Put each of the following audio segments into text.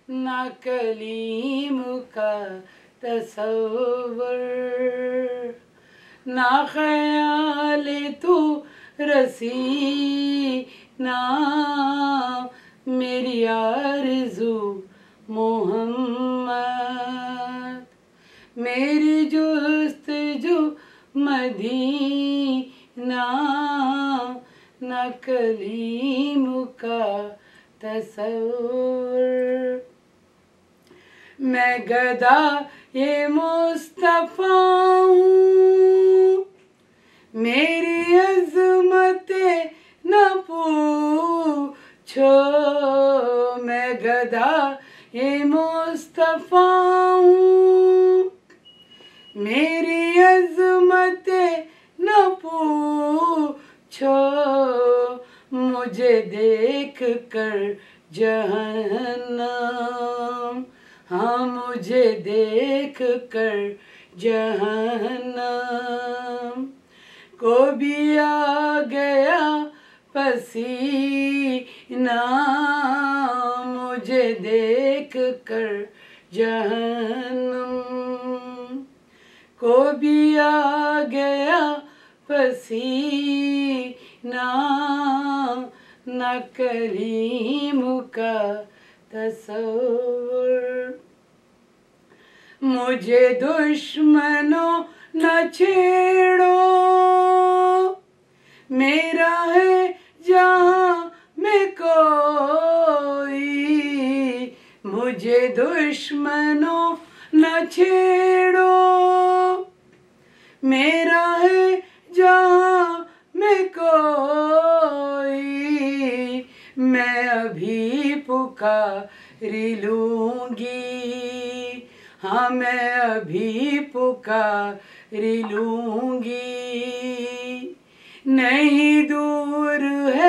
ना कलीम का तसव्वुर, ना ख्याल तू रसी, ना मेरी आरज़ू मोहम्मद। मेरी जुस्तजू मदीना, ना कलीम का तसव्वुर। मैं गदा ये मुस्तफ़ा हूँ, मेरी अज़मतें न पूछो। मैं गदा ये मुस्तफ़ा हूँ, मेरी अज़मतें न पूछो। मुझे देख कर जहन्नम, हाँ मुझे देख कर जहन्नम को भी आ गया पसीना। मुझे देख कर जहन्नम को भी आ गया पसीना, ना करीम का तसव्वुर। मुझे दुश्मनों न छेड़ो, मेरा है जहाँ में कोई। मुझे दुश्मनों न छेड़ो, मेरा है जहाँ में कोई। मैं अभी पुकारी लूँगी, हाँ मैं अभी पुकारी लूँगी। नहीं दूर है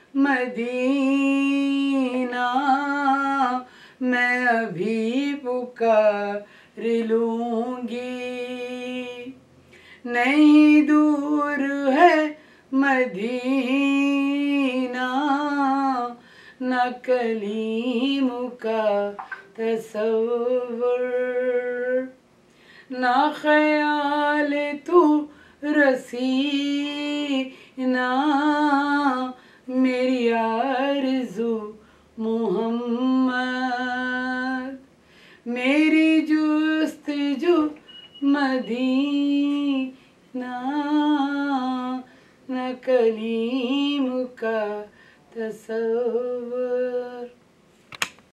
मदीना, मैं अभी पुकारी लूँगी। नहीं दूर है मदीना, ना कलीम का तसव्वुर। ना ख्याल तू रसी, ना मेरी आरज़ू मोहम्मद। मेरी जुस्तजू मदीना, न कलीम का तसव्वुर।